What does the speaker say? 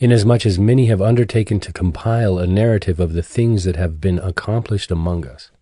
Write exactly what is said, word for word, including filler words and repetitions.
inasmuch as many have undertaken to compile a narrative of the things that have been accomplished among us.